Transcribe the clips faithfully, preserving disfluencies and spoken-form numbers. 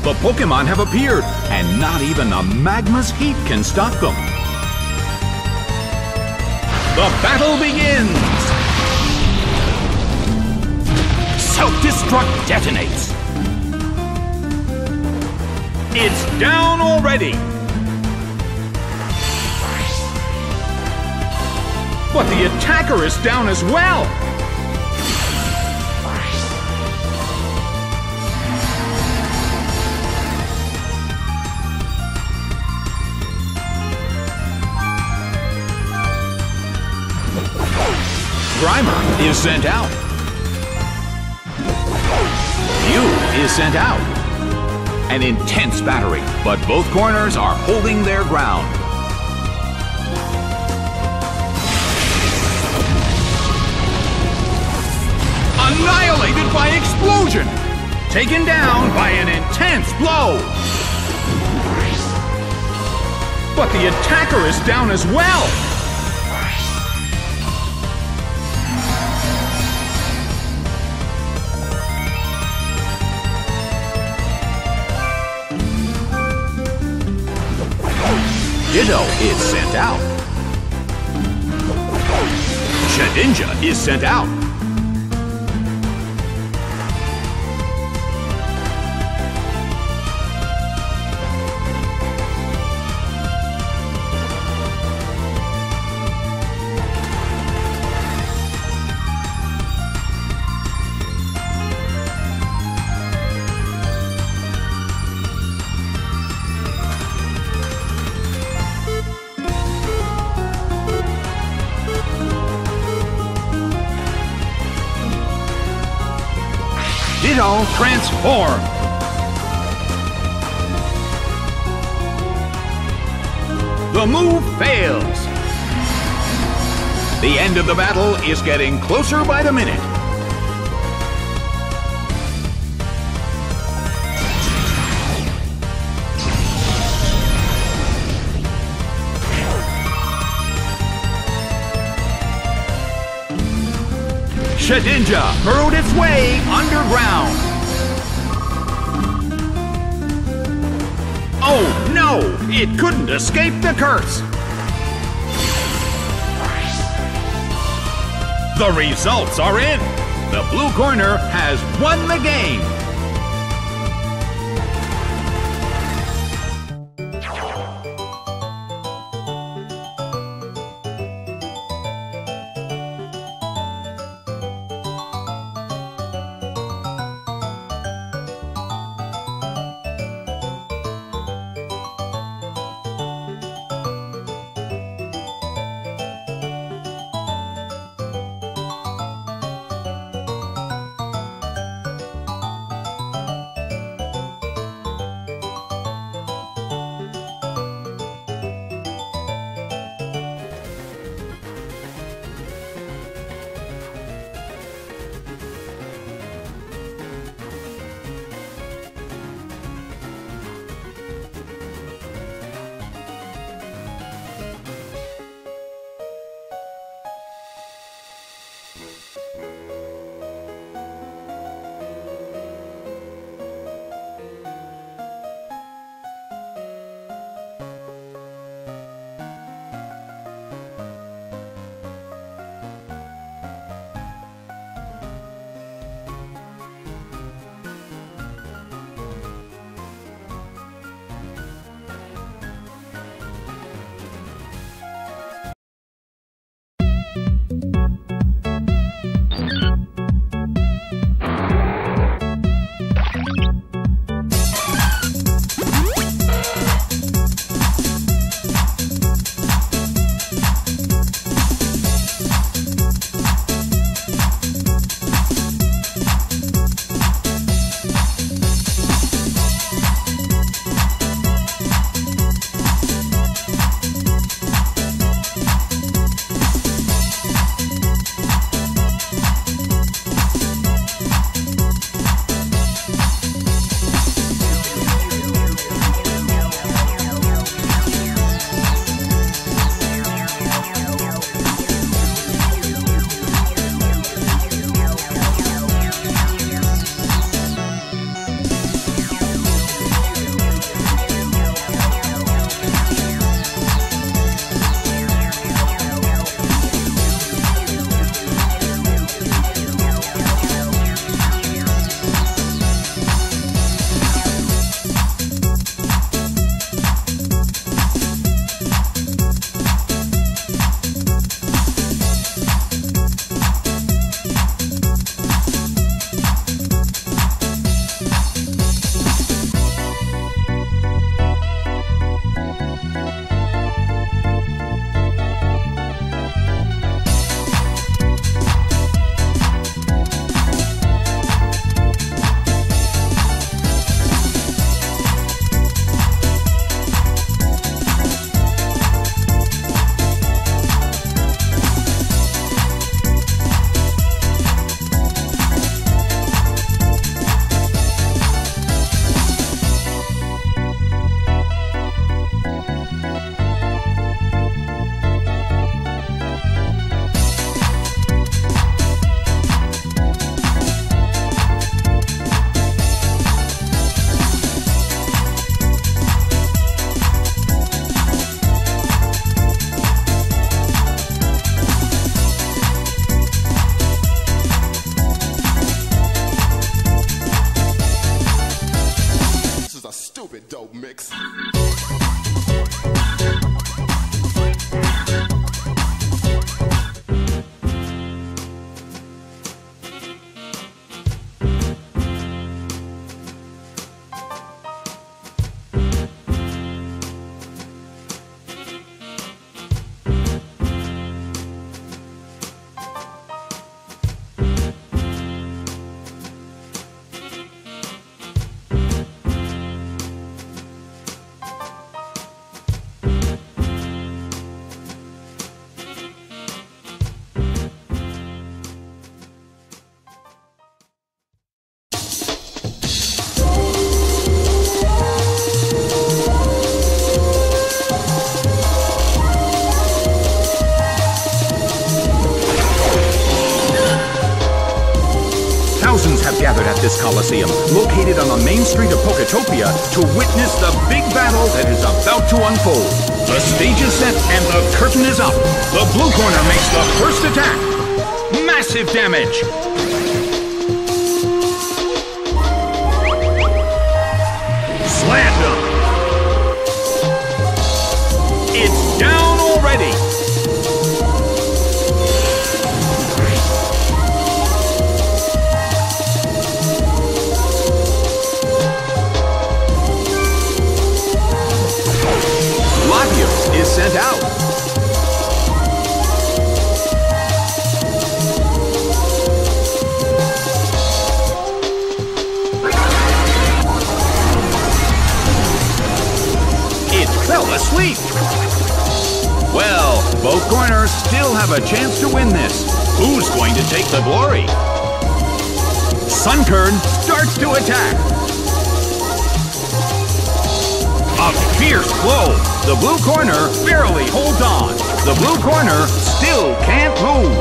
The Pokémon have appeared, and not even the magma's heat can stop them. The battle begins! Self-destruct detonates. It's down already! But the attacker is down as well! Grimer is sent out. Mew is sent out. An intense battery, but both corners are holding their ground. Annihilated by explosion! Taken down by an intense blow! But the attacker is down as well! Ditto is sent out. Shedinja is sent out. Ditto transform! The move fails! The end of the battle is getting closer by the minute. Shedinja burrowed its way underground. Oh no! It couldn't escape the curse! The results are in! The blue corner has won the game! six. Thousands have gathered at this Coliseum, located on the main street of Poketopia, to witness the big battle that is about to unfold. The stage is set and the curtain is up. The blue corner makes the first attack. Massive damage. Slammed him. It's down already. Latios is sent out. It fell asleep. Well, both corners still have a chance to win this. Who's going to take the glory? Sunkern starts to attack. A fierce blow. The blue corner barely holds on. The blue corner still can't move.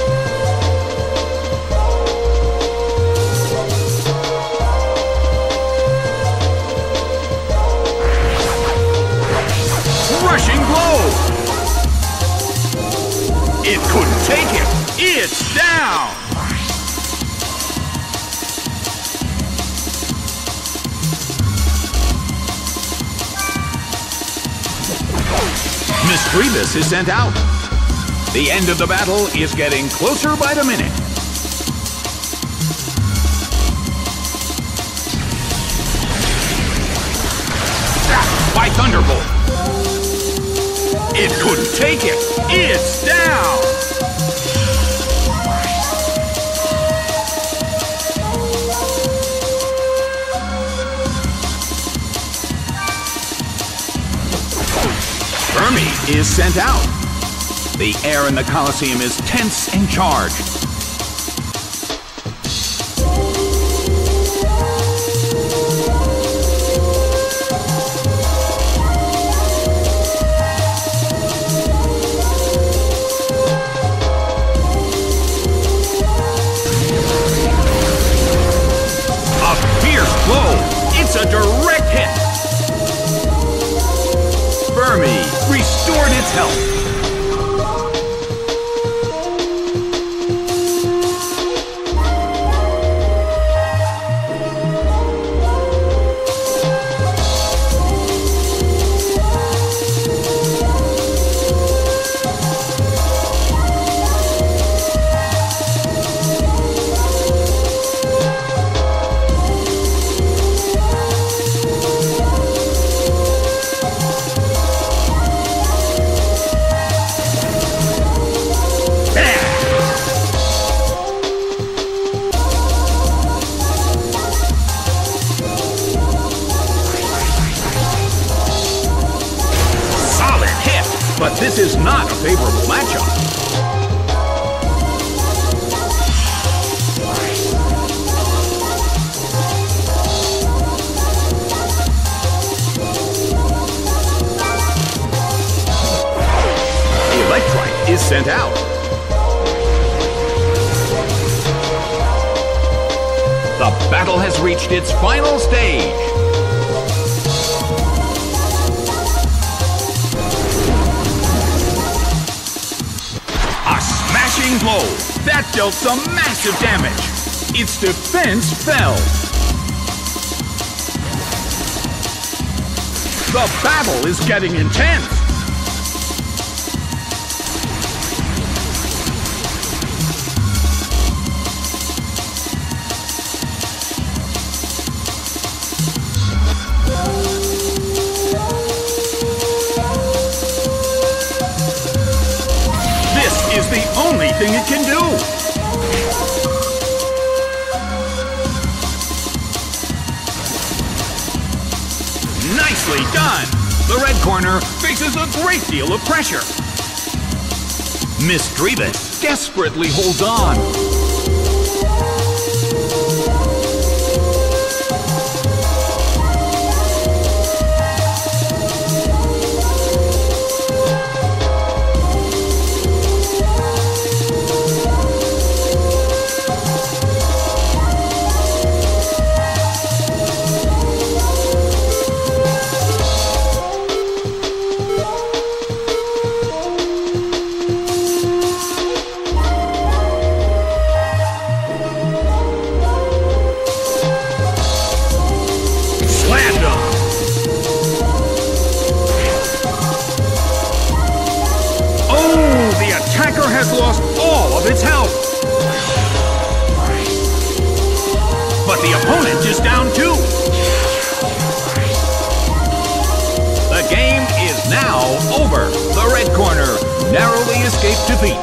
Rushing blow. It couldn't take it. It's down. Misdreavus is sent out. The end of the battle is getting closer by the minute. Zapped by Thunderbolt. It couldn't take it. It's down. Burmy is sent out. The air in the Coliseum is tense and charged. A fierce blow. It's a direct hit. Burmy restored its health. But this is not a favorable matchup. Electrike is sent out. The battle has reached its final stage. Blow. That dealt some massive damage. Its defense fell. The battle is getting intense! This is the only thing it can do! Nicely done! The red corner faces a great deal of pressure. Miss Drevis desperately holds on. Has lost all of its health. But the opponent is down too. The game is now over. The red corner narrowly escaped defeat.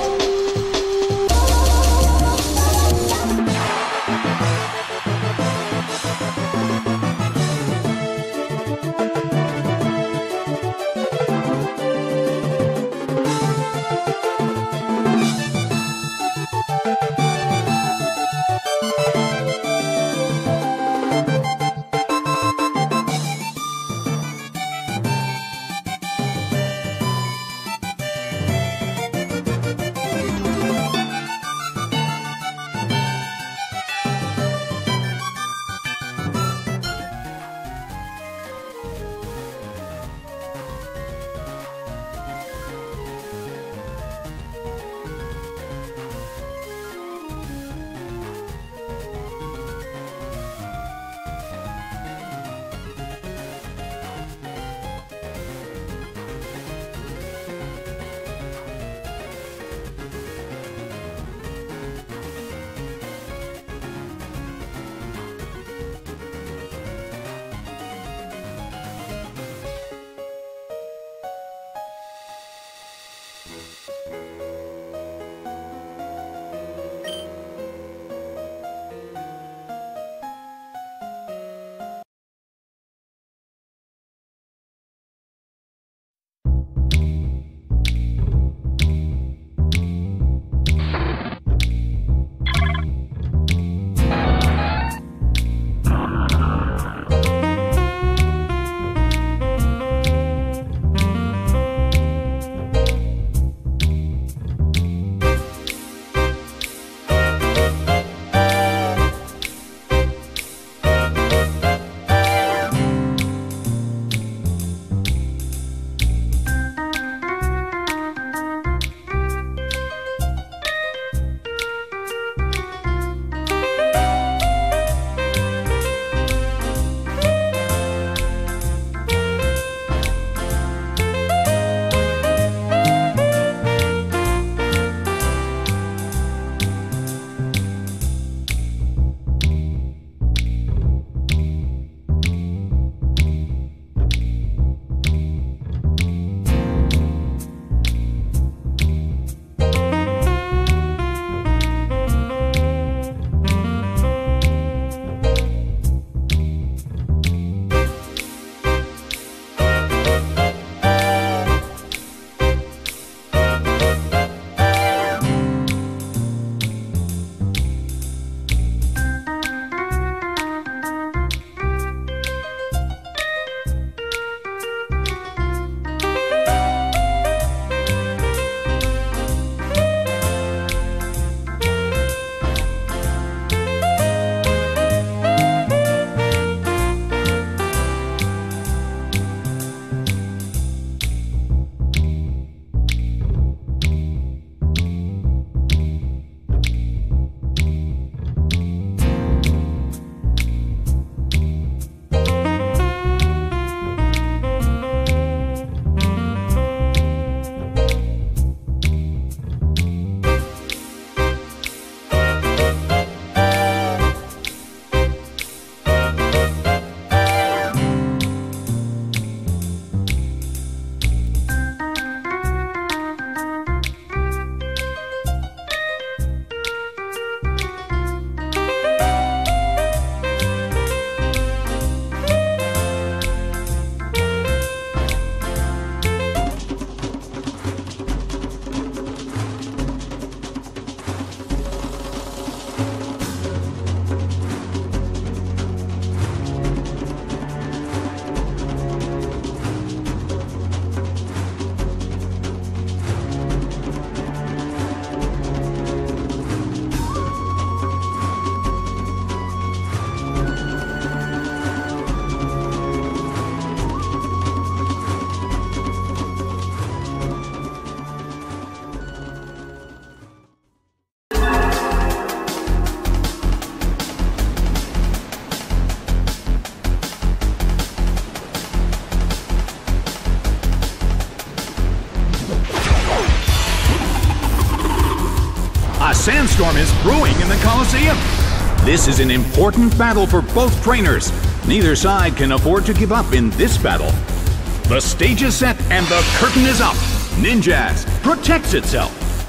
sandstorm is brewing in the Coliseum. This is an important battle for both trainers. Neither side can afford to give up in this battle. The stage is set and the curtain is up. Ninjask protects itself.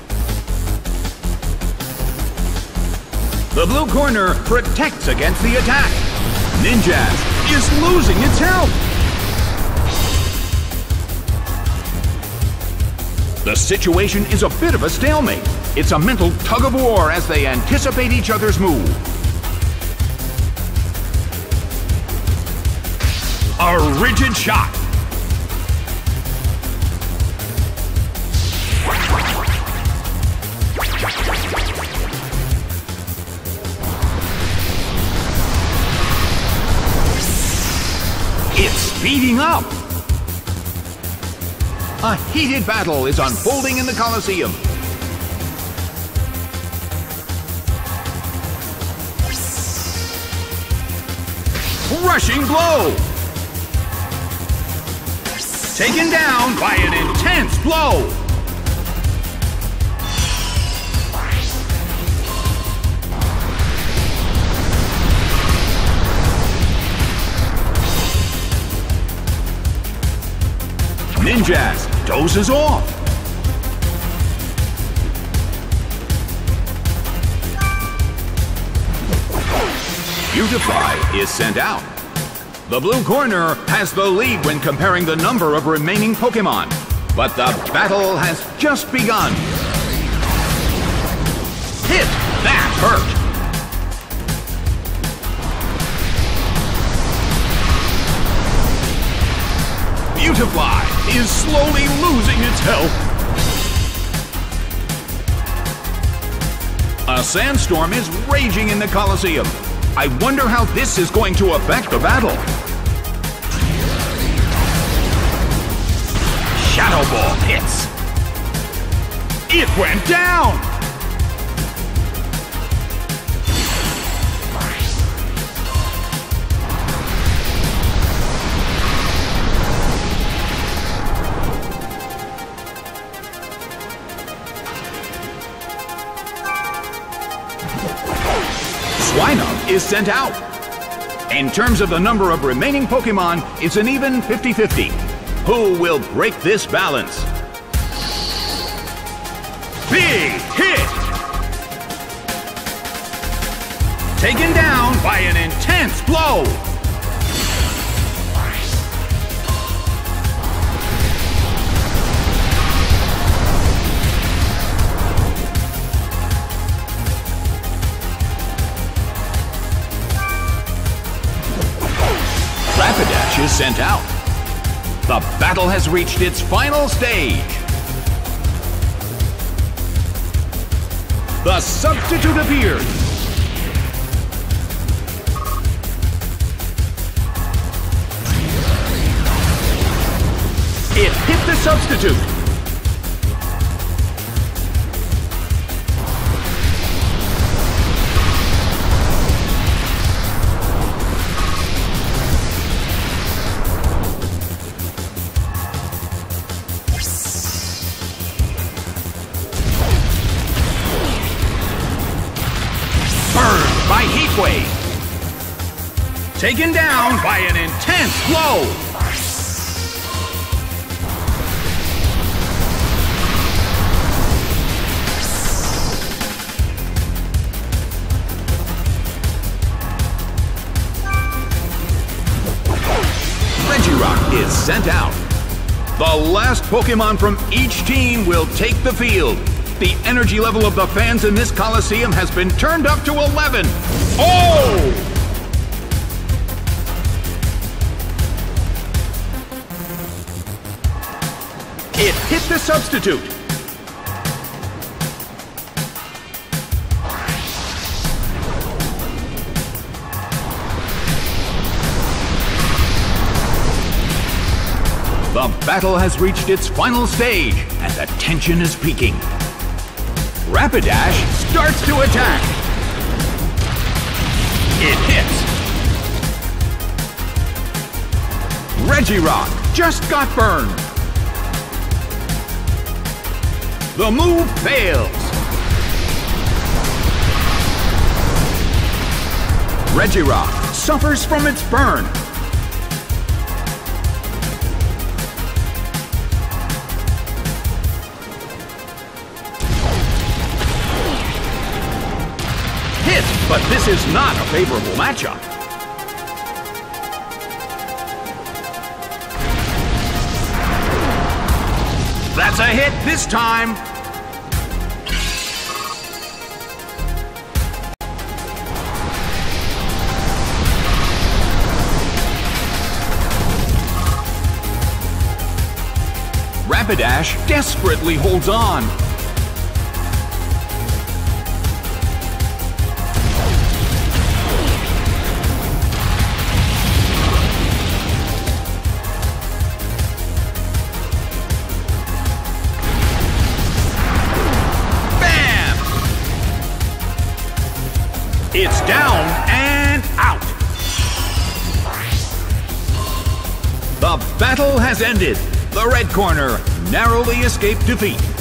The blue corner protects against the attack. Ninjask is losing its health. The situation is a bit of a stalemate. It's a mental tug of war as they anticipate each other's move. A rigid shot. It's speeding up. A heated battle is unfolding in the Coliseum. Rushing blow! Taken down by an intense blow! Ninjask dozes off. Beautifly is sent out. The blue corner has the lead when comparing the number of remaining Pokémon, but the battle has just begun. Hit! That hurt! Beautifly is slowly losing its health. A sandstorm is raging in the Coliseum. I wonder how this is going to affect the battle. Shadow Ball hits. It went down! Swinub is sent out. In terms of the number of remaining Pokémon, it's an even fifty fifty. Who will break this balance? Big hit! Taken down by an intense blow! Rapidash is sent out. The battle has reached its final stage. The substitute appears. It hit the substitute. By Heat Wave. Taken down by an intense blow. Regirock is sent out. The last Pokémon from each team will take the field. The energy level of the fans in this Coliseum has been turned up to eleven. Oh! It hit the substitute. The battle has reached its final stage, and the tension is peaking. Rapidash starts to attack. It hits. Regirock just got burned. The move fails. Regirock suffers from its burn. Hit, but this is not a favorable matchup. That's a hit this time. Rapidash desperately holds on. Bam! It's down and out. The battle has ended. The red corner narrowly escaped defeat.